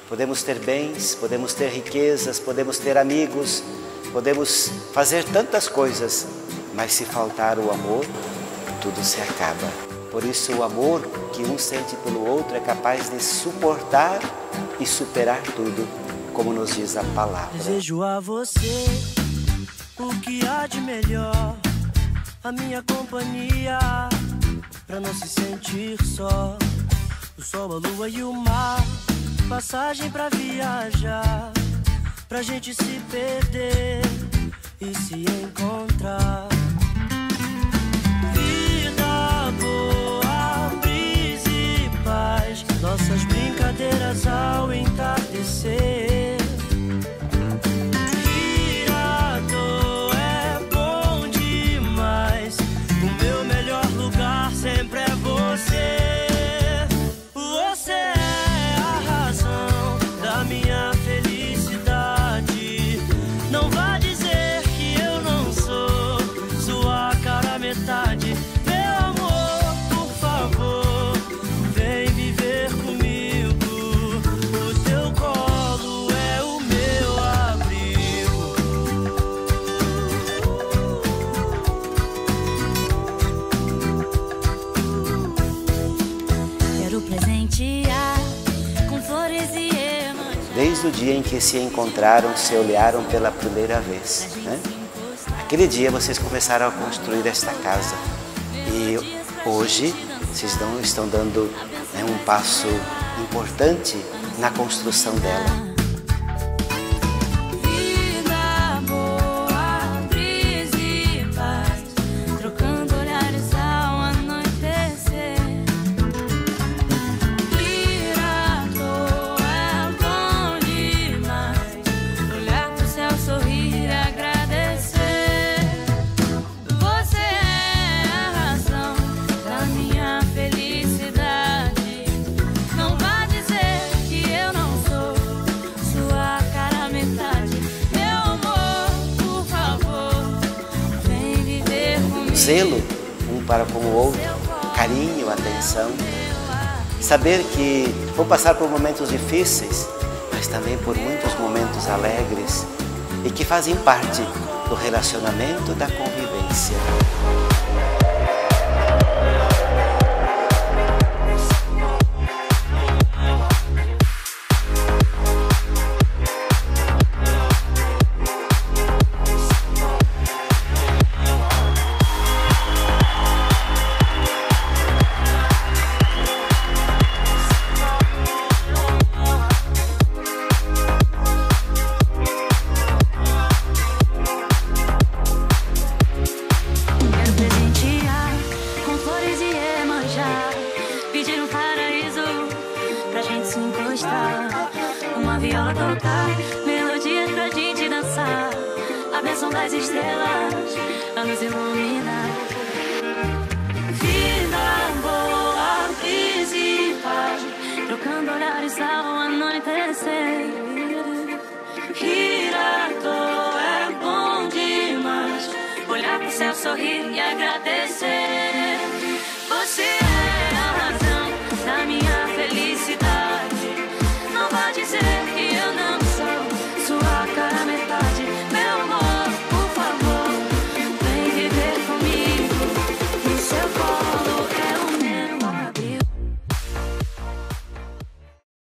Podemos ter bens, podemos ter riquezas, podemos ter amigos, podemos fazer tantas coisas, mas se faltar o amor, tudo se acaba. Por isso o amor que um sente pelo outro é capaz de suportar e superar tudo, como nos diz a palavra. Desejo a você o que há de melhor, a minha companhia, pra não se sentir só. O sol, a lua e o mar, passagem pra viajar, pra gente se perder e se encontrar. Vida boa, brisa e paz, nossas brincadeiras ao entardecer. Ir à toa é bom demais, o meu melhor lugar sempre é você. Você é a razão da minha felicidade. Não vá dizer que eu não sou sua cara metade. Meu amor, por favor, vem viver comigo. O teu colo é o meu abrigo. Quero presentear com flores e emas. Desde o dia em que se encontraram, se olharam pela primeira vez, né? Aquele dia vocês começaram a construir esta casa e hoje vocês estão dando, né, um passo importante na construção dela. Vida boa, brisa e paz, trocando olhares ao anoitecer. Ir à toa é bom demais, olhar pro céu, sorrir e agradecer. Você é a razão da minha felicidade. Não vá dizer que eu não sou sua cara metade. Meu amor, por favor, vem viver comigo. Zelo um para com o outro, carinho, atenção. Saber que vão passar por momentos difíceis, mas também por muitos momentos alegres e que fazem parte do relacionamento, da convivência. Quero presentear com flores e emanjar, pedir um paraíso pra gente se encostar, uma viola tocar, melodias pra gente dançar, a bênção das estrelas a nos iluminar. Vida boa, brisa e paz, trocando olhares ao anoitecer. Ir à toa é bom demais, olhar pro céu, sorrir e agradecer. Você